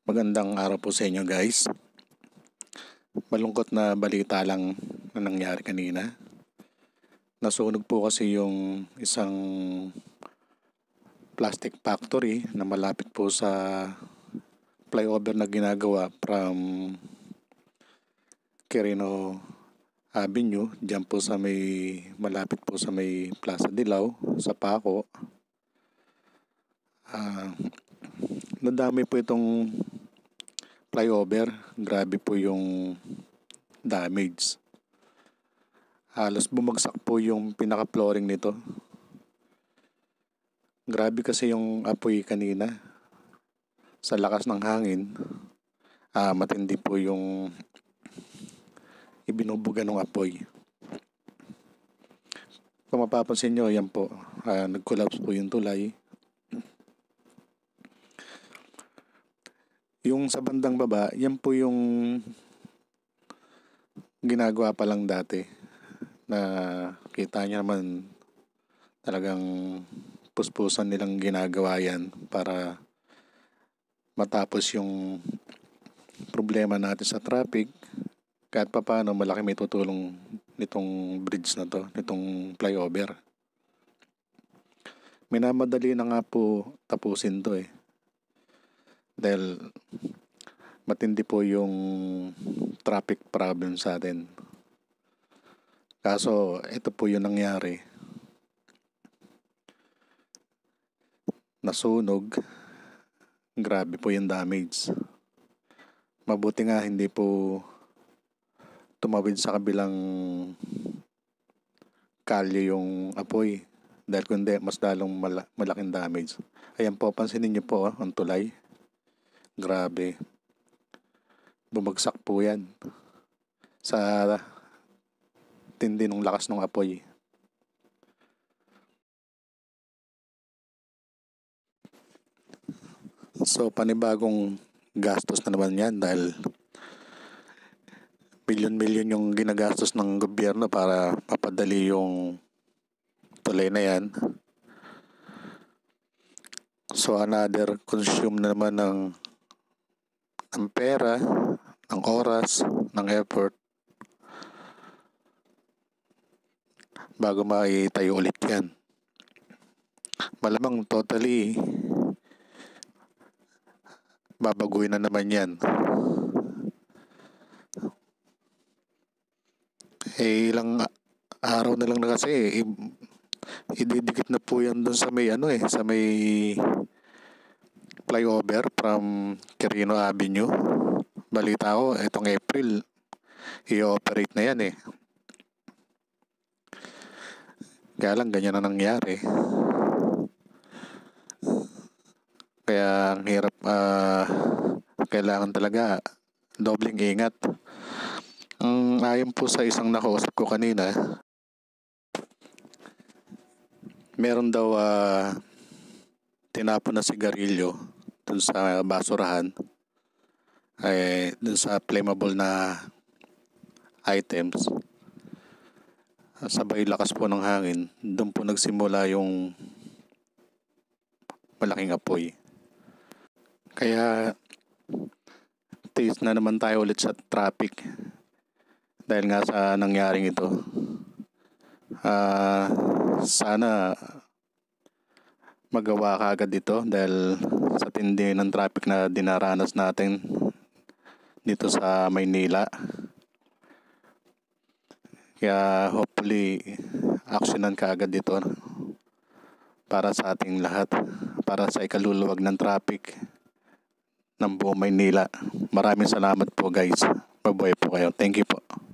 Magandang araw po sa inyo guys. Malungkot na balita lang na nangyari kanina. Nasunog po kasi yung isang plastic factory na malapit po sa flyover na ginagawa from Quirino Avenue. Diyan po sa malapit po sa may Plaza Dilaw sa Paco. Nadami po itong flyover. Grabe po yung damage. Halos bumagsak po yung pinaka-flooring nito. Grabe kasi yung apoy kanina. Sa lakas ng hangin, matindi po yung ibinubuga ng apoy. Kung mapapansin nyo, yan po, nag-collapse po yung tulay. Yung sa bandang baba, yan po yung ginagawa pa lang dati. Na kita niya naman talagang puspusan nilang ginagawa yan para matapos yung problema natin sa traffic. Kahit pa paano malaki may tutulong nitong bridge na to, nitong flyover. Minamadali na nga po tapusin to dahil matindi po yung traffic problem sa atin. Kaso ito po yung nangyari. Nasunog. Grabe po yung damage. Mabuti nga hindi po tumawid sa kabilang kalye yung apoy. Dahil kundi mas lalong malaking damage. Ayan po, pansinin niyo po ang tulay. Grabe. Bumagsak po yan sa tindi ng lakas ng apoy. So panibagong gastos na naman yan dahil milyon-milyon yung ginagastos ng gobyerno para mapadali yung tulay na yan. So another consume na naman ng pera, ng oras, ng effort bago maitayo ulit yan. Malamang totally babaguhin na naman yan. Ilang araw na lang na kasi ididikit na po yan dun sa may sa may flyover from Quirino Avenue. Balita ko itong April i-operate na yan Kaya lang ganyan na nangyari. Kaya ang hirap, kailangan talaga dobling ingat. Ayon po sa isang nakausap ko kanina, meron daw tinapon na sigarilyo dun sa basurahan, dun sa flammable na items. Sabay lakas po ng hangin, dun po nagsimula yung malaking apoy. Kaya taste na naman tayo ulit sa traffic dahil nga sa nangyaring ito. Sana magawa kaagad ito dahil sa tindi ng traffic na dinaranas natin dito sa Maynila. Kaya hopefully actionan kaagad ito para sa ating lahat, para sa ikaluluwag ng traffic ng buong Maynila. Maraming salamat po guys. Mabuhay po kayo. Thank you po.